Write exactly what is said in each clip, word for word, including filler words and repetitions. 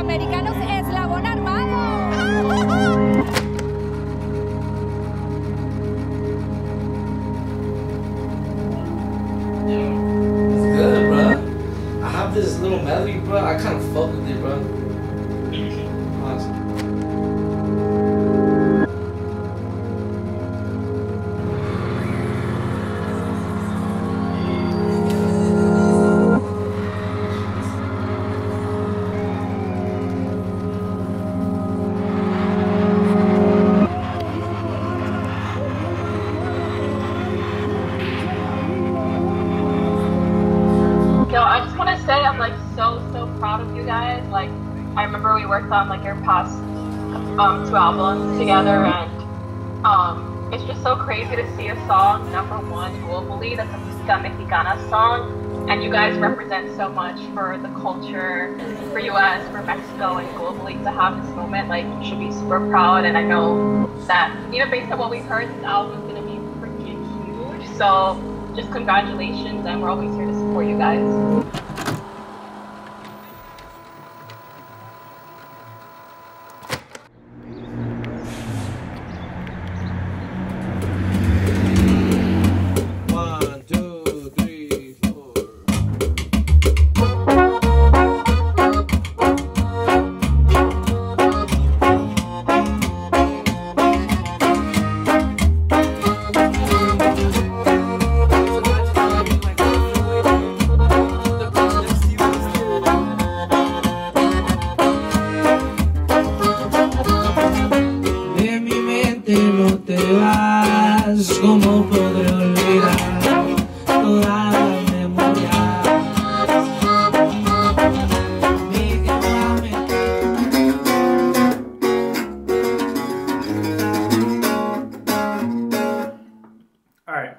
Panamericanos Eslabón Armado. It's good, bro. I have this little melody, bro. I kind of fuck with it, bro. Awesome. I just want to say I'm like so so proud of you guys. Like I remember we worked on like your past um, two albums together, and um, it's just so crazy to see a song number one globally. That's a Música Mexicana song, and you guys represent so much for the culture, for U S, for Mexico, and globally. To have this moment, like you should be super proud. And I know that even based on what we heard, this album is gonna be freaking huge. So just congratulations, and we're always here to support you guys. ¿Cómo podré olvidar toda la memoria? Mi All right.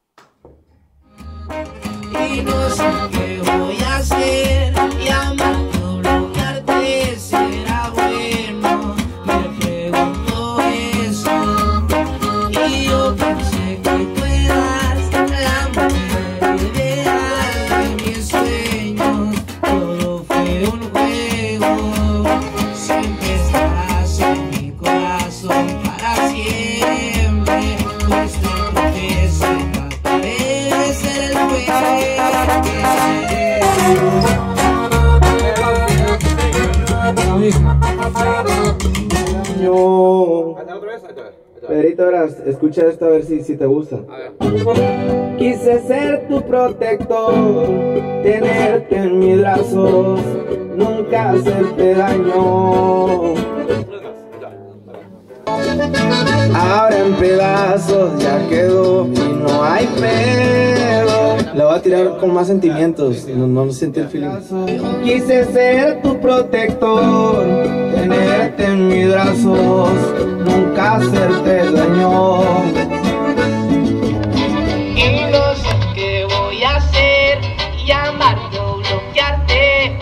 Y no sé qué voy a hacer, llamarte o bloquearte será bueno. Me pregunto eso. Y yo pensé que tú eras la mujer ideal de mis sueños. Todo fue un juego. Siempre estarás en mi corazón para siempre. Nuestro tropiezo y trataré de ser el juez. Yo... Pedrito, verás, escucha esto a ver si, si te gusta. Quise ser tu protector, tenerte en mis brazos, nunca hacerte daño. Ahora en pedazos ya quedó y no hay pedo. La voy a tirar con más sentimientos, no, no sentí el feeling. Quise ser tu protector, tenerte en mis brazos, nunca hacerte daño. Y no sé qué voy a hacer, llamarte o bloquearte.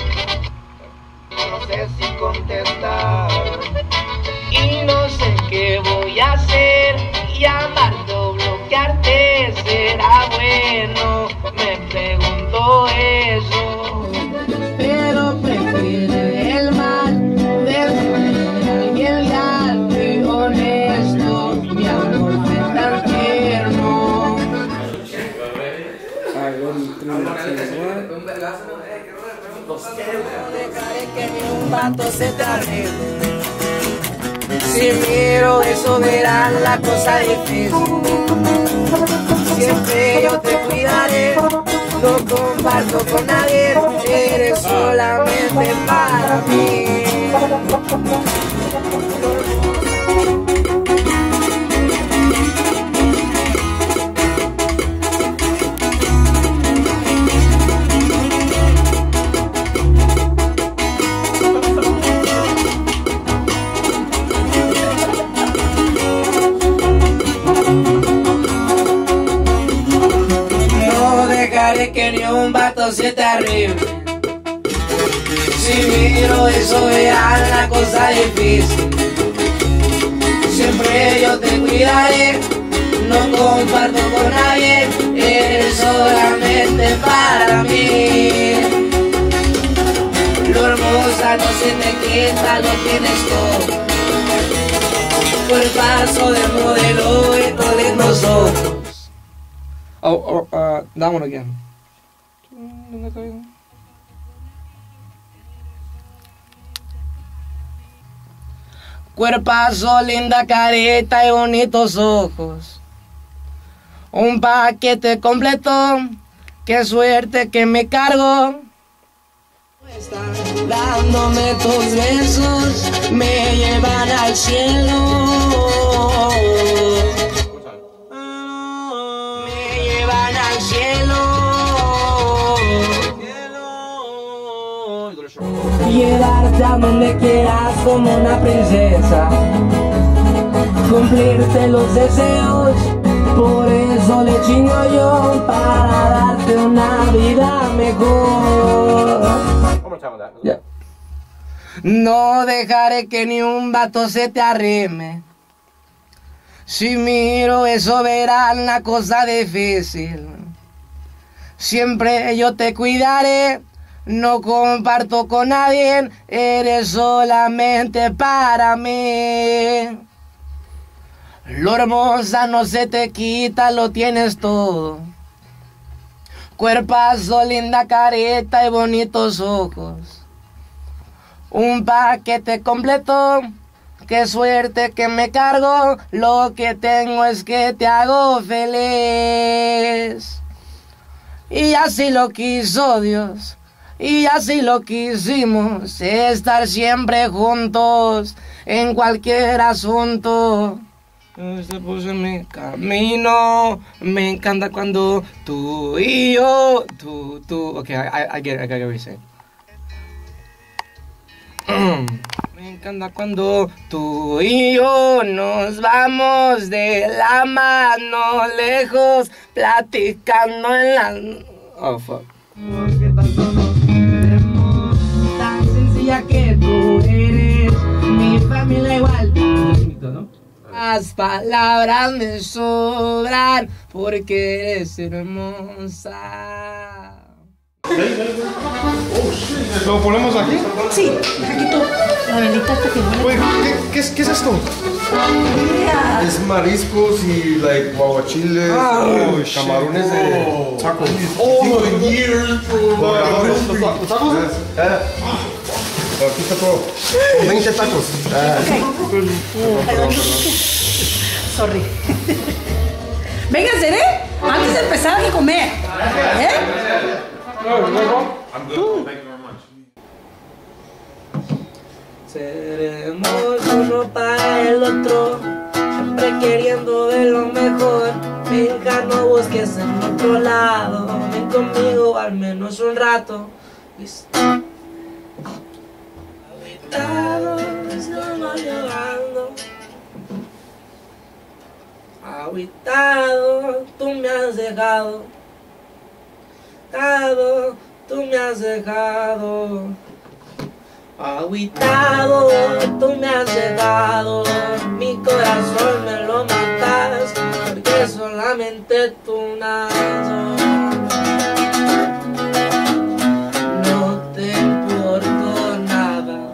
No sé si contestar. Y no sé qué voy a hacer, llamarte o bloquearte será bueno. Me pregunto eso, pero prefiero el mal de alguien leal y honesto. Mi amor fue tan tierno. No dejaré que ni un vato se te arregle. Si miro eso verán la cosa difícil. Siempre yo te cuidaré, no comparto con nadie, eres solamente para mí. Que ni un vato se te arribe. Si miro eso verán la cosa difícil. Siempre yo te cuidaré, no comparto con nadie, eres solamente para mí. Lo hermosa no se te quita, lo tienes todo. Cuerpazo de modelo y con lindos ojos. Oh, oh, uh, that one again. Cuerpazo, linda carita y bonitos ojos. Un paquete completo, qué suerte que me cargo. Dándome tus besos, me llevan al cielo. Me llevan al cielo. Llevarte a donde quieras como una princesa. Cumplirte los deseos. Por eso le chingo yo, para darte una vida mejor. Yeah. No dejaré que ni un vato se te arrime. Si miro eso verán la cosa difícil. Siempre yo te cuidaré. No comparto con nadie. Eres solamente para mí. Lo hermosa no se te quita, lo tienes todo. Cuerpazo, linda careta y bonitos ojos. Un paquete completo, qué suerte que me cargo. Lo que tengo es que te hago feliz. Y así lo quiso Dios, y así lo quisimos, estar siempre juntos en cualquier asunto. Se puso en mi camino. Me encanta cuando tú y yo, tú, tú. Okay, I, I get it, I get what you're saying. Me encanta cuando tú y yo nos vamos de la mano lejos, platicando en la. Oh fuck. Tan sencilla que tú eres, mi familia igual. ¿No? Las palabras me sobran porque eres hermosa. ¿Lo ponemos aquí? Sí, aquí tú. La velita hasta que no. Oye, ¿qué, qué, es, ¿qué es esto? Mira. Es mariscos y like guaguachiles, Oh, eh, camarones de tacos. All the years, bro. ¿Los, los, los tacos? Eh. Aquí está todo. veinte tacos. Eh. Perdón. Sorry. Vénganse, ¿eh? Antes de empezar hay que comer. ¿Eh? Seremos uno para el otro, siempre queriendo de lo mejor. Venga, no busques en otro lado, ven conmigo al menos un rato. Habitados, solo llorando. Habitado, tú me has dejado. Habitado, tú me has dejado. Agüitado, tú me has dejado, mi corazón me lo matas, porque solamente tú nazo. No te importo nada.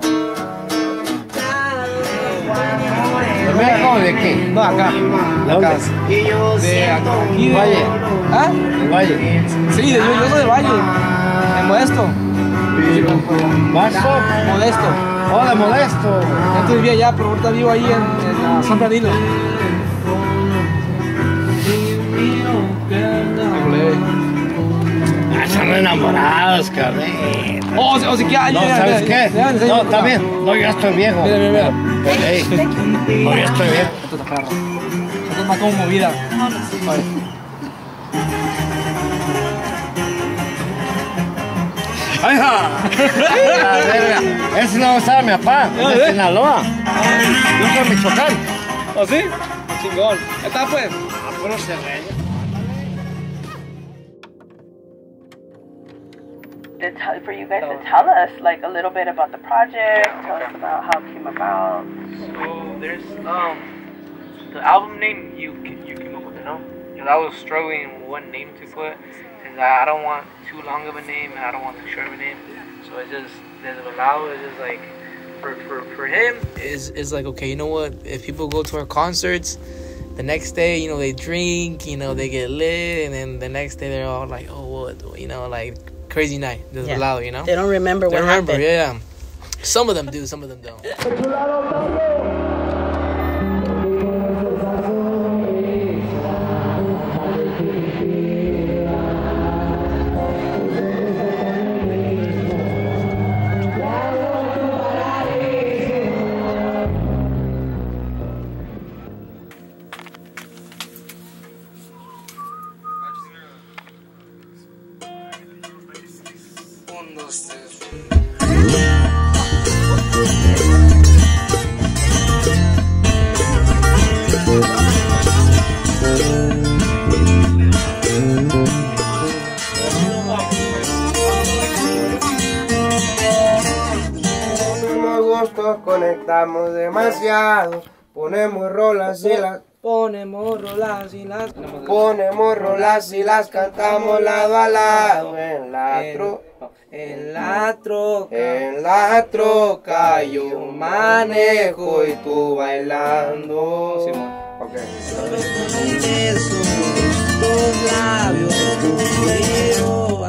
¿De de qué? No, acá. La casa. De aquí, de Valle. ¿Ah? De Valle. Sí, yo, yo soy de Valle. De Modesto. ¿Vaso? Modesto. Oh, de Modesto. Antes vivía allá, pero ahorita vivo ahí en, en San Bernardino. Ah, están enamorados, cabrón. Oh, o si quieres. No, ¿sabes qué? No, está bien. No, ya estoy viejo. Mira, mira, mira. Hey, no, ya estoy viejo. Esto está perro. Esto está como movida. Vale. ¡Ay, ja! Ese no sabe mi papá, es de Sinaloa. Yo soy de Michoacán. ¿Oh, sí? Chingón. Está pues. Ah, puro serreño. To tell, for you guys to tell us like a little bit about the project, tell us about how it came about. So there's um the album name you you came up with it, no? Because I was struggling what name to put, and names. I, I don't want too long of a name, and I don't want too short of a name. So it's just there's Volado. It's just like for for for him is is like, okay, you know what? If people go to our concerts, the next day, you know, they drink, you know, they get lit, and then the next day they're all like, oh, what, you know, like crazy night. There's Yeah. Volado, you know. They don't remember They what remember, happened. yeah. Some of them do, some of them don't. Gustos conectamos demasiado, ponemos rolas y las Ponemos rolas y las ponemos rolas y las cantamos lado a lado en la tro en la troca, en la troca yo manejo y tú bailando. Sí, okay. Un beso, dos labios, quiero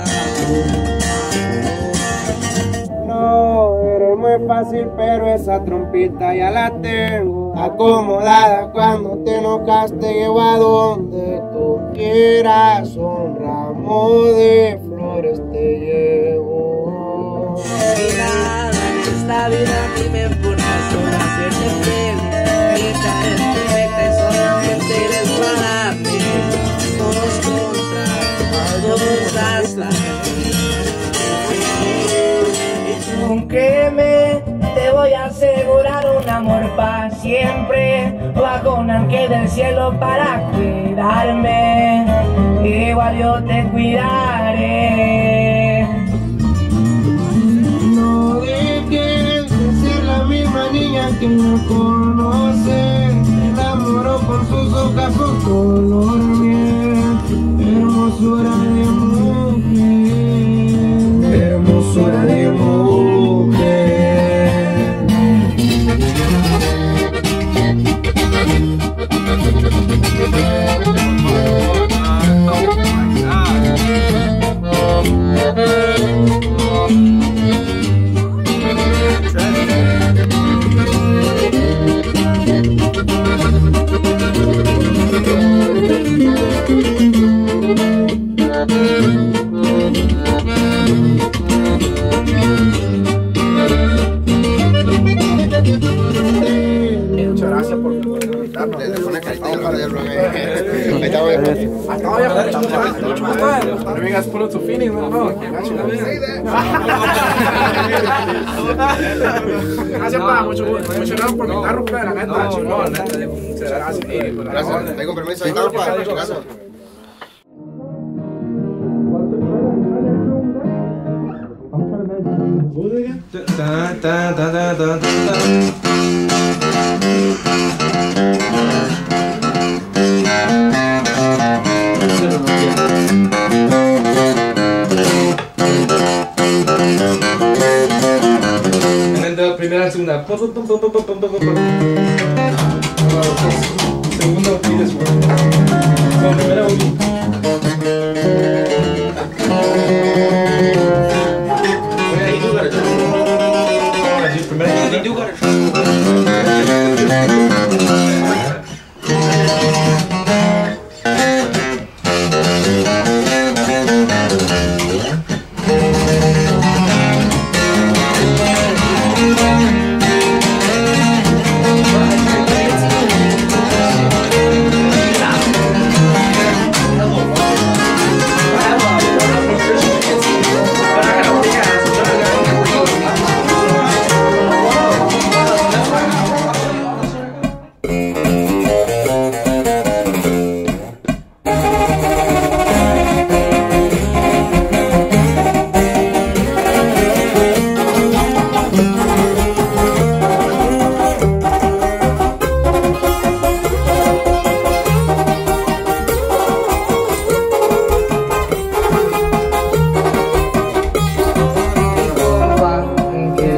No, eres muy fácil, pero esa trompita ya la tengo acomodada. Cuando te enojas te llevo a donde tú quieras, un ramo de flores te llevo. Nada en esta vida a mí me importa, solo hacerte feliz. Mi cara es perfecta y solamente eres para mí. Todos contra todos hasta Créeme, te voy a asegurar un amor para siempre. Bajo un ángel del cielo para cuidarme. Igual yo te cuidaré. No dejes de ser la misma niña que no conoce. Se enamoró con sus ojos, su color miel. Hermosura de mujer, hermosura de mujer. Muchas gracias por invitarnos. Le pone carita al barrio. Ahí está, güey. Let me guys pull up to Phoenix, bro. Gracias, pa, mucho gusto. Muchas gracias por invitarnos, pa, la neta, chingón. Muchas gracias. Gracias. Ahí con permiso, ahí estamos, pa. Gracias. Da, da, da, da, da, da. Primera, segunda. Segundo y después. Con primera uno.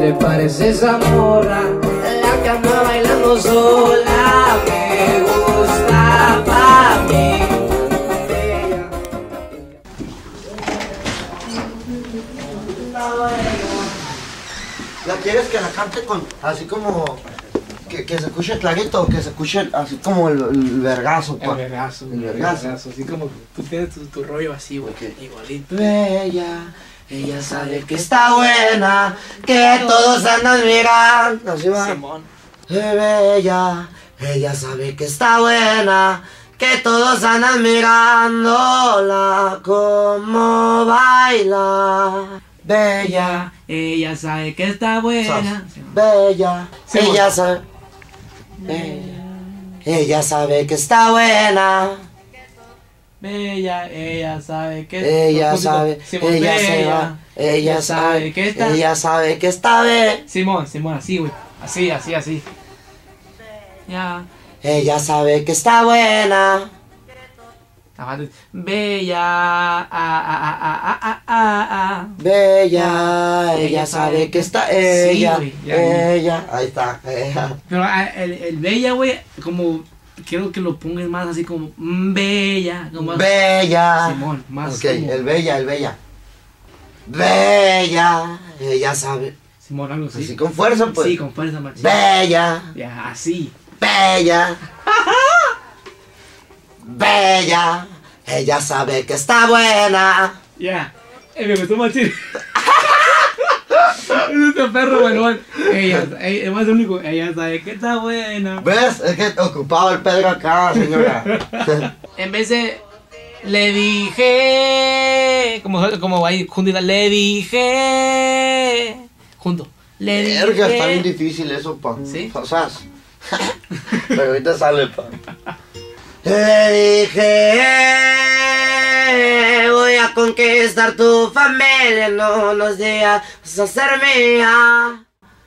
te parece esa morra? La que anda bailando sola, me gusta pa' mí. ¿La quieres que la cante con, así como, que, que se escuche clarito, que se escuche así como el, el vergazo? El vergazo, el vergazo. así como tú tienes tu, tu rollo así, güey, okay. Igualito. Bella, ella sabe que está buena, que todos andan mirando. Así va. Simón. Bella, ella sabe que está buena, que todos andan mirándola como baila. Bella, ella sabe que está buena. Bella, Sí, ella bueno. sabe. Bella, ella sabe que está buena. Bella, ella sabe que Ella no, sabe, Simón, ella se bella, va, ella sabe que está. Ella sabe que está bien. Simón, Simón, así, güey. Así, así, así. Ya. Ella sabe que está buena. Bella, ah, ah, ah, ah, ah, ah, ah. Bella, ella sabe que está ella, Sí, güey, ya, ella, ahí está, ella. Pero ah, el, el bella, güey, como quiero que lo pongas más así como mm, bella, como más- Bella. Simón, más Ok, como- el bella, el bella. Bella, ella sabe. Simón, algo así. Así con fuerza, pues. Sí, con fuerza, machín. Bella, Ya, así. bella. Bella, ella sabe que está buena. Ya. Eh, me gustó machín. Es este perro, bueno. Ella, ella, es más único. Ella sabe que está buena. ¿Ves? Es que ocupaba el Pedro acá, señora. En vez de le dije, como como ahí juntita, le dije junto. Le dije. Verga, está bien difícil eso, pa. ¿Sí? O sea, pero ahorita sale, pa. Le dije, voy a conquistar tu familia en unos días, vas a ser mía.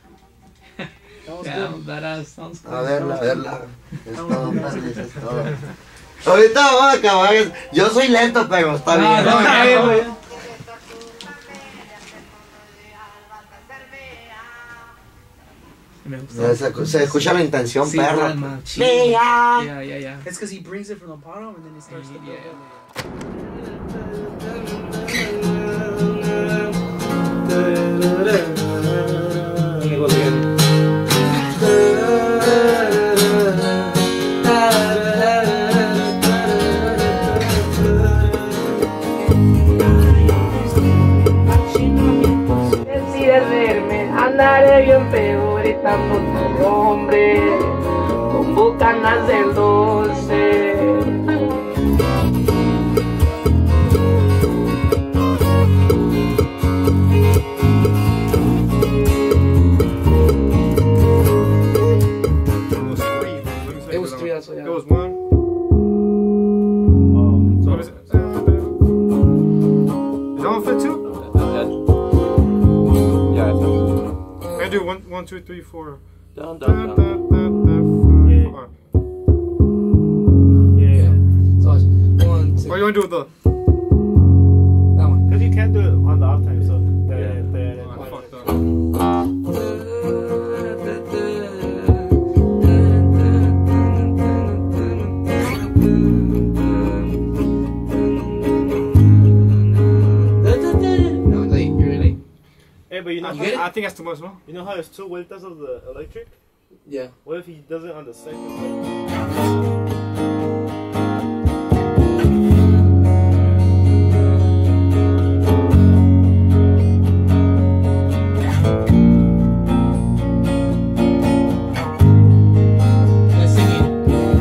Yeah, badass, sounds cool. A verla, a verla. Es todo, Perlis, es todo. Ahorita vamos a acabar. Yo soy lento, pero está No, bien. no, ya, ya, güey. Me gustó. Se, se escucha la intención, Sí, perro. alma, chido. Mía. Yeah, yeah, yeah. It's because he brings it from the bottom and then he starts to build up. Decides verme, andaré bien feo gritando tu nombre con bucanas del doce. It was three, that's what, yeah. It was one. Oh, so is, it, uh, is that one fit too? Yeah, I think so. I do one, one, two, three, four. Down, Da, down, da, down. da, da, four. Yeah. So it's one, two. What do you want to do with the? That one. Because you can't do it on the off time, so. The, the, Oh, I fucked up. No, late. You're late. Hey, but you know, I how, think, I think that's too much, no? you know how there's two vueltas of the electric? Yeah. What if he does it on the second one? Let's sing it.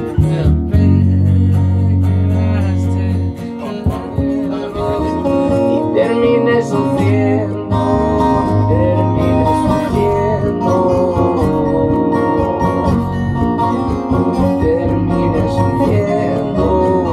Y terminé sufriendo, terminé sufriendo, terminé sufriendo.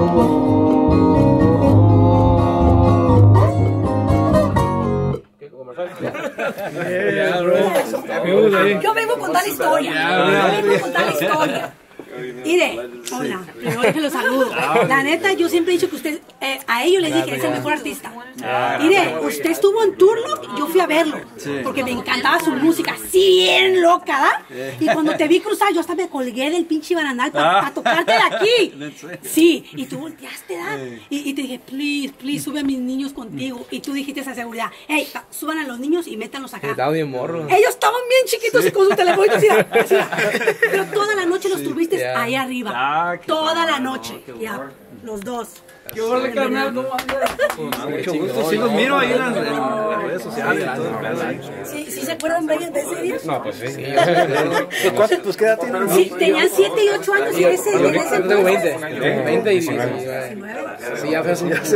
Yeah, bro. Yo vengo a contar la historia. Yo vengo a contar la historia. Mire, Hola, primero que los saludo. La neta, yo siempre he dicho que usted, eh, a ellos les dije, es el mejor artista. Mire, usted estuvo en Turlock y yo fui a verlo, porque me encantaba su música, así bien loca, ¿verdad? Y cuando te vi cruzar, yo hasta me colgué del pinche barandal para tocarte de aquí. Sí, y tú volteaste, ¿verdad? Y, y te dije, please, please, sube a mis niños contigo. Y tú dijiste esa seguridad, hey, suban a los niños y métanlos acá. Estaba bien morro. Ellos estaban bien chiquitos y con su teléfono así, así. Pero toda la noche los tuviste yeah. ahí arriba. Ah, toda la noche. Ya, yeah. los dos. Qué horrible, carnal, no mucho gusto, sí los miro ahí en las, en las redes sociales. ¿Sí, ¿Sí se acuerdan de ese día? No, pues sí. ¿Cuántos pues, qué edad tienen? Sí, tenían siete y ocho años en ese Yo tengo veinte. veinte y diecinueve. Sí, ya fue así. Ya,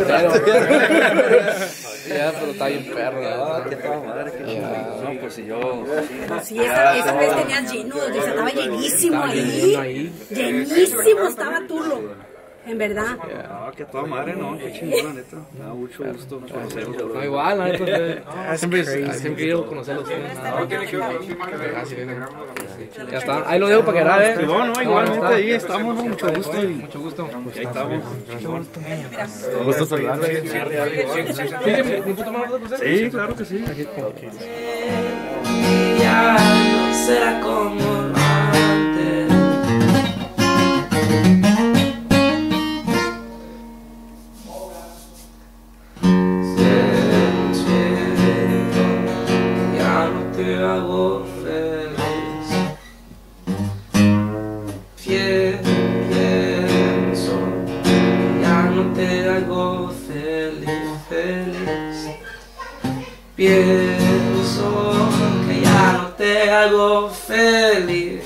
pero está bien perro, ¿verdad? Qué toda madre, qué no, pues si yo... Sí, esa, esa vez tenías lleno, estaba llenísimo ahí. Llenísimo estaba Turlo. En verdad. No, que toda madre, no, qué chingón, la neta. Me da mucho gusto conocerlo. No, igual, la neta. Siempre he querido conocerlos. Ya está, ahí lo dejo para que grabe. ¿eh? No, no, igualmente ahí estamos, ¿no? Mucho gusto. Mucho gusto. Ahí estamos. Mucho gusto. Gusto saludarle. Sí, claro que sí. Ya no será como antes. Hago feliz. Pienso, ya no te hago feliz, feliz. Pienso que ya no te hago feliz.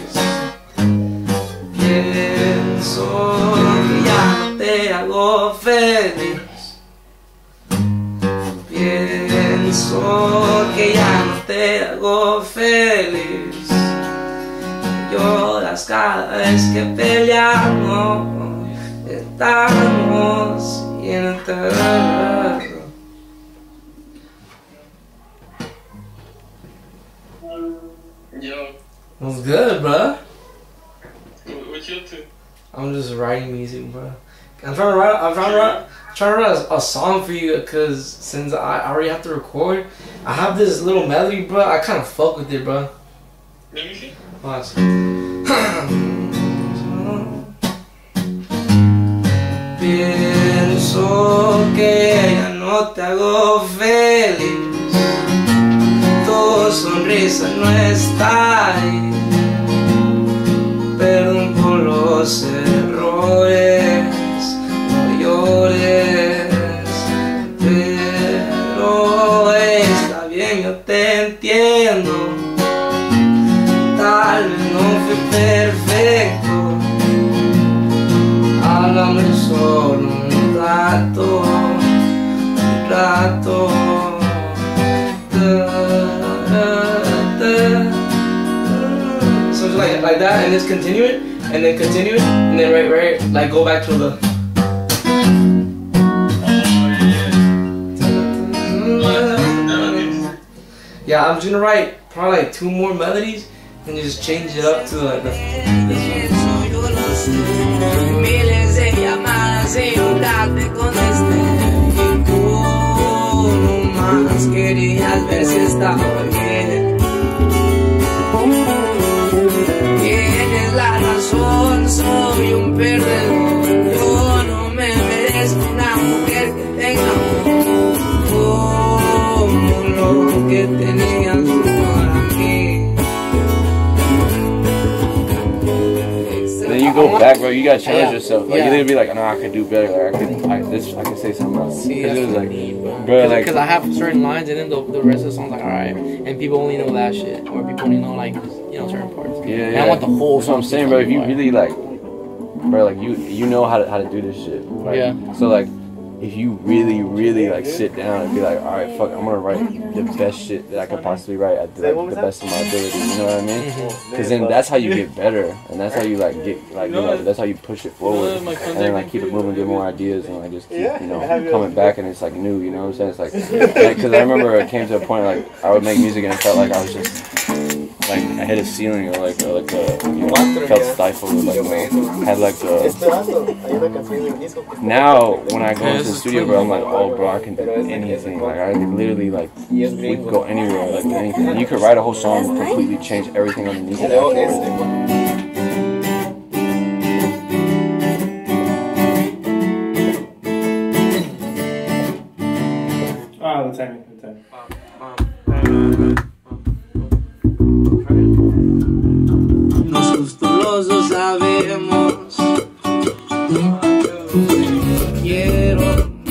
Pienso que ya no te hago feliz. Pienso que ya no te hago feliz. Lloras cada vez que peleamos. Estamos enterrados. Yo. What's good, bro? What you up to? I'm just writing music, bro. I'm trying to write. I'm trying to write. Trying to write a, a song for you, because since I, I already have to record, I have this little melody, bro. I kind of fuck with it, bro. Let me see. Watch. Pienso que ya no te hago feliz. Tu sonrisa no está ahí. Perdón por los errores. Llores, pero está bien, yo te entiendo. Tal vez no fui perfecto. Háblame solo un rato, un rato. Da, da, da, da. So just like like that, and just continue it, and then continue it, and then right, right, like go back to the. Yeah, I'm just gonna write probably like two more melodies and just change it up to like the, this one. Miles de llamadas y nunca te contesté. Y tú nomás querías ver si estaba bien. Tienes la razón, soy un perdedor. Yo no me merezco una mujer que tenga amor como lo que tenías para mí. Then you go back, bro. You gotta challenge Yeah. yourself. Like Yeah. you gotta be like, no, I could do better. Like, I could, I, this, I could say something else. See, Because it was like, me, bro. bro, like, Because I have certain lines, and then the, the rest of the song's like, alright, and people only know that shit, or people only know like, you know, certain parts. yeah, And yeah. I want the whole That's what I'm song. saying, bro. If you really like, bro, like you, you know how to how to do this shit. Right? Yeah. So like, if you really, really like sit down and be like, all right, fuck, I'm gonna write the best shit that I could possibly write at the, like, the best of my ability. You know what I mean? Because then that's how you get better, and that's how you like get like you know that's how you push it forward, and then like keep it moving, get more ideas, and like just keep you know coming back, and it's like new. You know what I'm saying? It's like because I remember it came to a point like I would make music and it felt like I was just like I hit a ceiling or like a, like a you know felt stifled or like uh, had like a. Now when I go into the studio, bro, I'm like, oh, bro, I can do anything. Like I literally like we can go anywhere, like anything. You could write a whole song, completely change everything underneath it. Ah, the timing, the timing. Nosotros los dos sabemos que quiero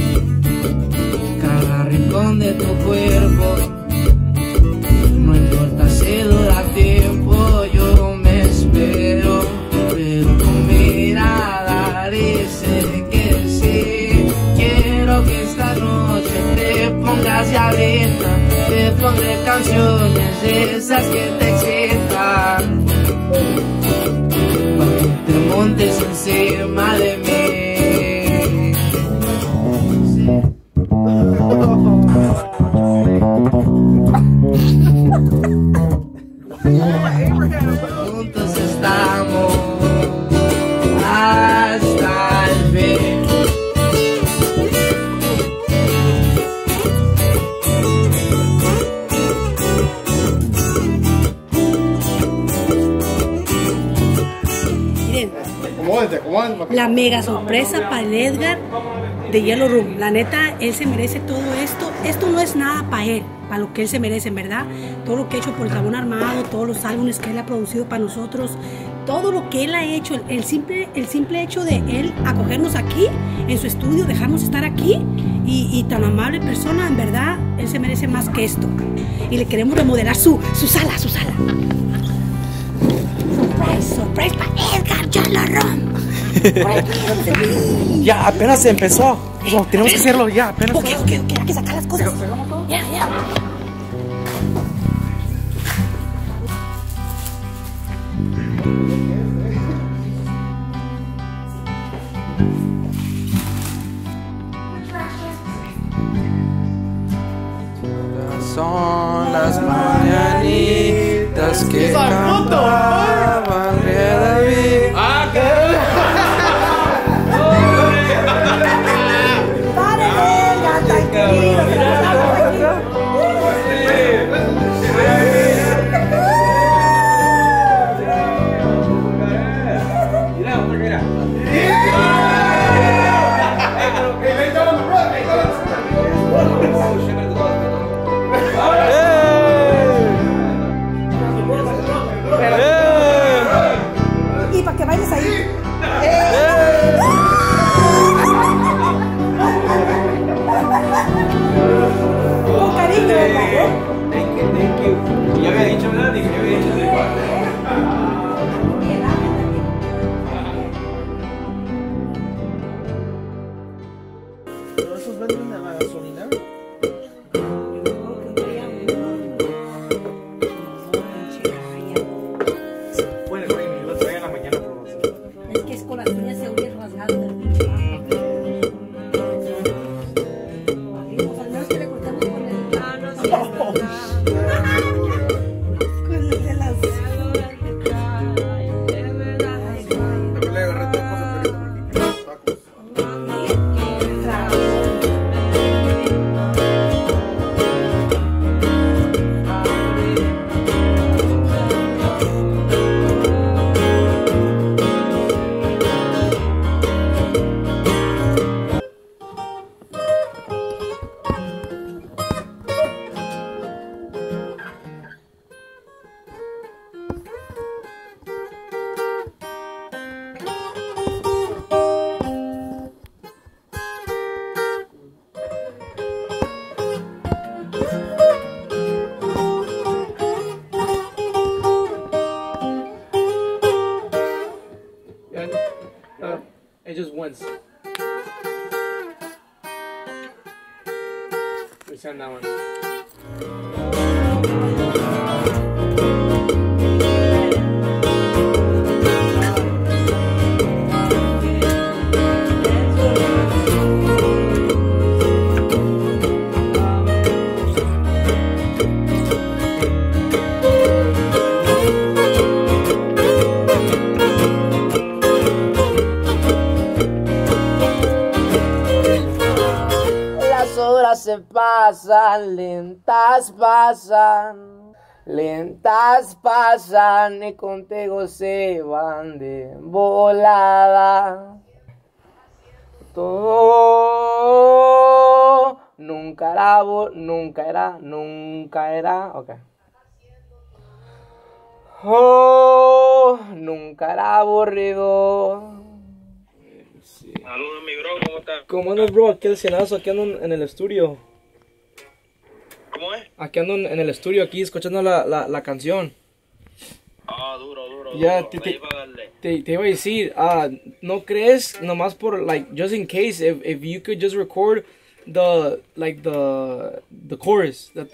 cada rincón de tu cuerpo. No importa si dura tiempo, yo me espero, pero tu mirada dice que sí. Quiero que esta noche te pongas ya lenta, te pondré canciones de esas que te excitan, para que te montes encima de mí. Juntos estamos hasta el fin. La mega sorpresa para el Edgar de Yellow Room. La neta, él se merece todo esto. Esto no es nada para él, para lo que él se merece, en verdad. Todo lo que ha hecho por el Eslabón Armado, todos los álbumes que él ha producido para nosotros, todo lo que él ha hecho, el, el, simple, el simple hecho de él acogernos aquí, en su estudio, dejarnos estar aquí, y, y tan amable persona, en verdad, él se merece más que esto. Y le queremos remodelar su, su sala, su sala. Surprise, surprise para Edgar Yellow Room. Ya, apenas se empezó. No, tenemos que hacerlo ya, apenas. Ok, ok, ok, hay que sacar las cosas. Ya, ya. Son las mañanitas que cantaba el rey David. Ah, Y para que bailes ahí. Con cariño, ¿verdad? Thank you, thank you. Ya había dicho, ¿verdad? Ya había dicho de Pero esos venden a la gasolina. Bueno, güey, lo traía en la mañana por los... Es que es con las uñas se hubiera rasgado del pinche. Al menos que le cortamos con el... Ah, no, sí, con el de las... Yo le agarré todo cosa, pero los tacos. Uh, it just once. We send that one. se pasan, lentas pasan, lentas pasan y contigo se van de volada. Todo nunca era, nunca era, nunca era, ok. Oh, nunca era aburrido. Saludos, mi bro, ¿cómo estás? ¿Cómo andas, bro? Aquí el cienazo, aquí ando en el estudio. ¿Cómo es? Aquí ando en el estudio, aquí escuchando la, la, la canción. Ah, duro, duro, Ya, duro. te, Ahí te, para darle. te, te iba a decir, ah, ¿no crees? Nomás por, like, just in case, if, if you could just record the, like, the, the chorus. The,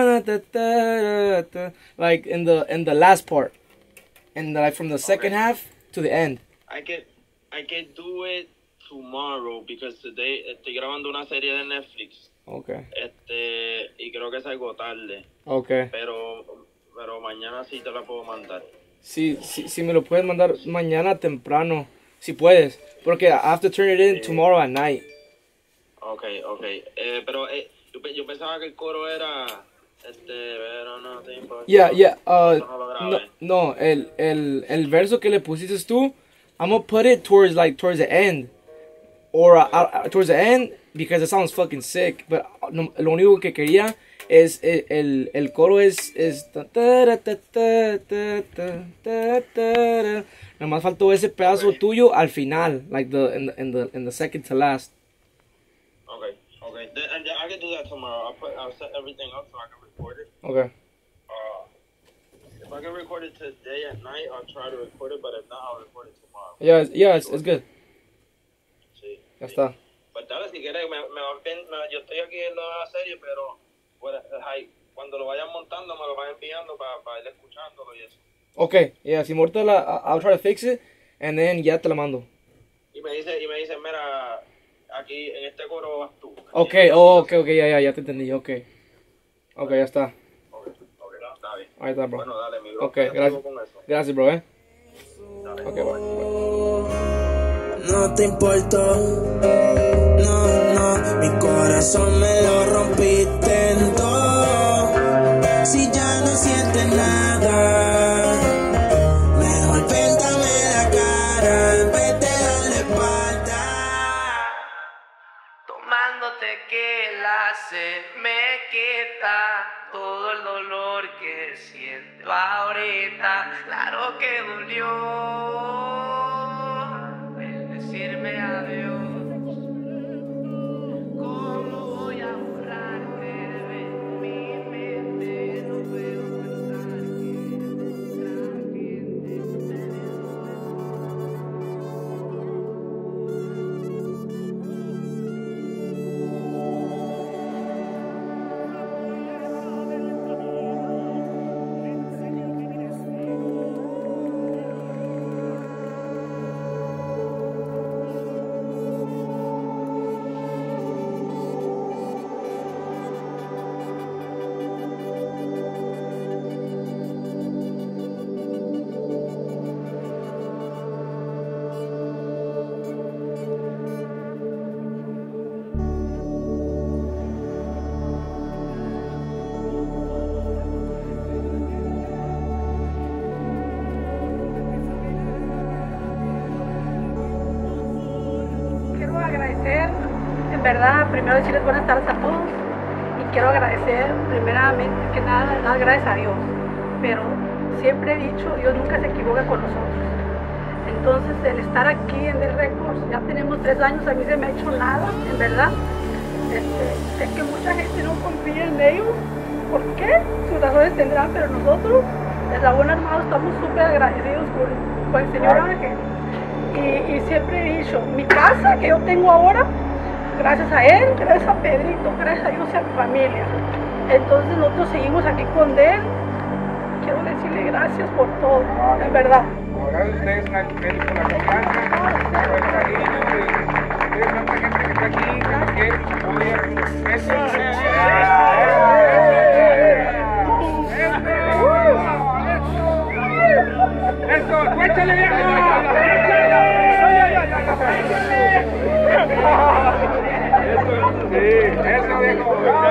like, in the, in the last part. And, like, from the second Okay. half to the end. I can, I can do it tomorrow because today estoy grabando una serie de Netflix. Okay. Este, y creo que salgo tarde. Okay. Pero, pero mañana sí te la puedo mandar. Sí, sí, sí me lo puedes mandar mañana temprano, si puedes. Porque I have to turn it in tomorrow at night. Okay, okay. Eh, pero eh, yo, pe- yo pensaba que el coro era, este, pero no te importa. Yeah, yeah. Uh, No lo no, grabé. no el, el, el verso que le pusiste tú, I'm gonna put it towards like towards the end, or uh, uh, towards the end because it sounds fucking sick. But uh, no, lo único que quería es el, el, el coro es es ta, ta, ta, ta, ta, ta, ta, ta. Nomás faltó ese pedazo tuyo al final, like the in the in the in the second to last. Okay, okay. Then, and I can do that tomorrow. I'll put, I'll set everything up so I can record it. Okay. Uh, if I can record it today at night, I'll try to record it. But if not, I'll record it tomorrow. Yeah, it's- yeah, it's, it's good. Sí. Ya está. Pues dale, si quieres, me, me, me- me- yo estoy aquí en la serie, pero bueno, ahí, cuando lo vayan montando, me lo van enviando para, para ir escuchándolo y eso. Okay, yeah, si ahorita la, I'll try to fix it, and then ya te la mando. Y me dice, y me dice, mira, aquí en este coro vas tú. Okay, oh, okay, okay, ya, ya, ya te entendí, okay. Okay, ya está. Ok, ok, está bien. Ahí está, bro. Bueno, dale, mi bro. Okay, Te gracias. sigo con eso. Gracias, bro, eh. Dale. Okay, bye. No te importó, no, no, mi corazón me lo rompiste en dos. Si ya no sientes nada, mejor péntame la cara en vez de darle espalda. Tomando tequila se me quita todo el dolor que siento ahorita. Claro que dolió el decirme adiós. ¿Cómo voy a borrarte de mi mente? No puedo pensar que otra gente Quiero agradecer, en verdad, primero decirles buenas tardes a todos y quiero agradecer primeramente que nada, dar gracias a Dios, pero siempre he dicho, Dios nunca se equivoca con nosotros. Entonces el estar aquí en The Records, ya tenemos tres años, a mí se me ha hecho nada, en verdad. Este, sé que mucha gente no confía en ellos, ¿por qué? Sus razones tendrán, pero nosotros, el Eslabón Armado, estamos súper agradecidos con, con el Señor Ángel. Y, y siempre he dicho, mi casa que yo tengo ahora, gracias a él, gracias a Pedrito, gracias a Dios y a mi familia. Entonces nosotros seguimos aquí con él. Quiero decirle gracias por todo, en verdad. Gracias a ustedes, Ángel, por la confianza, por el cariño y de tanta gente que está aquí, que nos quiere, nos apoya. Eso. ¡Eso! ¡Cuéntale, viejo! ¡Eso! Sí, eso, viejo.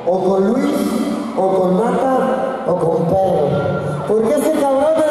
o con Luis, o con Nata, o con Pedro. Porque ese cabrón